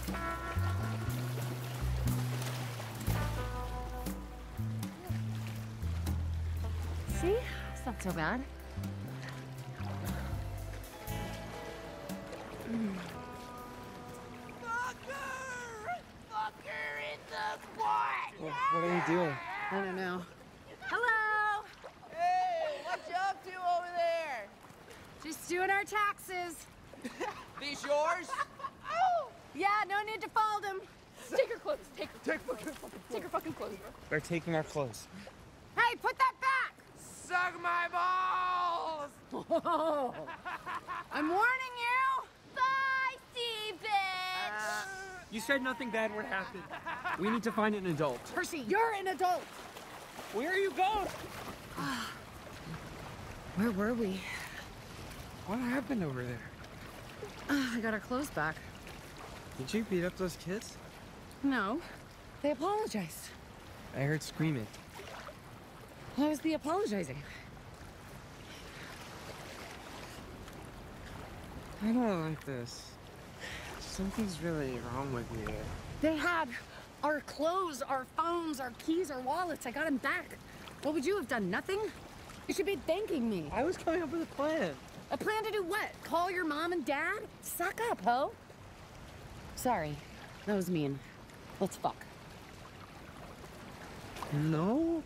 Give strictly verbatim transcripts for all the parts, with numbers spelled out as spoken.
See? It's not so bad. Mm. Fucker! Fucker in the butt! What, what are you doing? I don't know. Hello! Hey, what you up to over there? Just doing our taxes. These yours? Yeah, no need to fold them. Take your clothes. Take, Take, take your fucking clothes, bro. They're taking our clothes. Hey, put that back! Suck my balls! Whoa. I'm warning you! Bye, Steve, bitch! You said nothing bad would happen. We need to find an adult. Percy, you're an adult! Where are you going? Where were we? What happened over there? Uh, I got our clothes back. Did you beat up those kids? No, they apologized. I heard screaming. What was the apologizing? I don't like this. Something's really wrong with you. They had our clothes, our phones, our keys, our wallets. I got them back. What would you have done? Nothing? You should be thanking me. I was coming up with a plan. A plan to do what? Call your mom and dad? Suck up, ho. Sorry, that was mean. Let's fuck. No?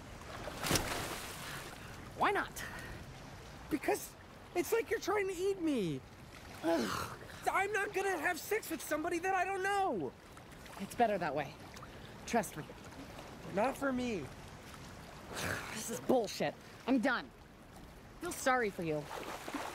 Why not? Because it's like you're trying to eat me. Ugh. I'm not gonna have sex with somebody that I don't know. It's better that way. Trust me. Not for me. This is bullshit. I'm done. I feel sorry for you.